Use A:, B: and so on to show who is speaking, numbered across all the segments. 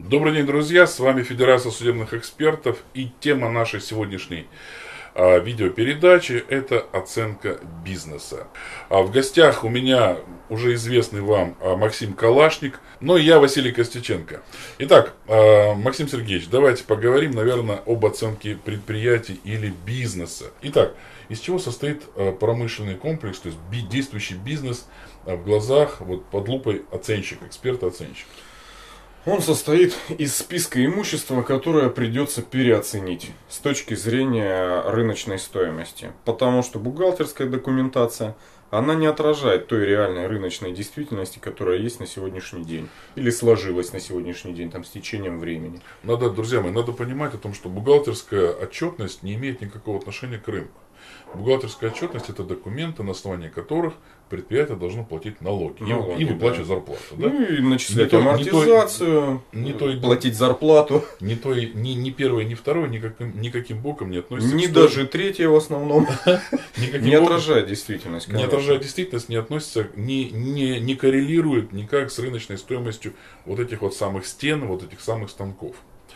A: Добрый день, друзья! С вами Федерация судебных экспертов, и тема нашей сегодняшней видеопередачи – это оценка бизнеса. В гостях у меня уже известный вам Максим Калашник, но и я, Василий Костюченко. Итак, Максим Сергеевич, давайте поговорим, наверное, об оценке предприятий или бизнеса. Итак, из чего состоит промышленный комплекс, то есть действующий бизнес в глазах, вот под лупой оценщика, эксперта-оценщика?
B: Он состоит из списка имущества, которое придется переоценить с точки зрения рыночной стоимости. Потому что бухгалтерская документация, она не отражает той реальной рыночной действительности, которая есть на сегодняшний день. Или сложилась на сегодняшний день, там, с течением времени.
A: Друзья мои, надо понимать о том, что бухгалтерская отчетность не имеет никакого отношения к рынку. Бухгалтерская отчетность – это документы, на основании которых предприятие должно платить налоги и выплачивать зарплату. Да?
B: Ну и начислять амортизацию, платить зарплату.
A: Ни первое, ни второе никаким боком не относится.
B: Ни даже третье в основном. Не отражает действительность.
A: Не отражает действительность, не относится, не коррелирует никак с рыночной стоимостью вот этих вот самых стен, вот этих самых станков.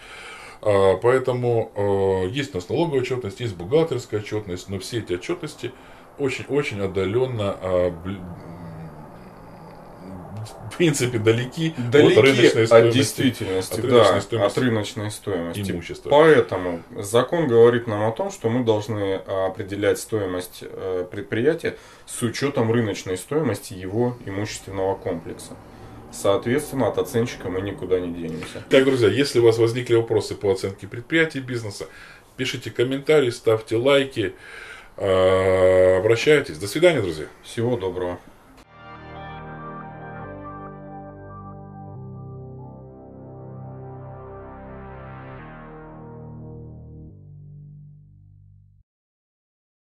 A: Поэтому есть у нас налоговая отчетность, есть бухгалтерская отчетность, но все эти отчетности очень отдаленно, в принципе, далеки от рыночной стоимости,
B: от действительности, от рыночной стоимости
A: имущества.
B: Поэтому закон говорит нам о том, что мы должны определять стоимость предприятия с учетом рыночной стоимости его имущественного комплекса. Соответственно, от оценщика мы никуда не денемся.
A: Так, друзья, если у вас возникли вопросы по оценке предприятий, бизнеса, пишите комментарии, ставьте лайки, обращайтесь. До свидания, друзья.
B: Всего доброго.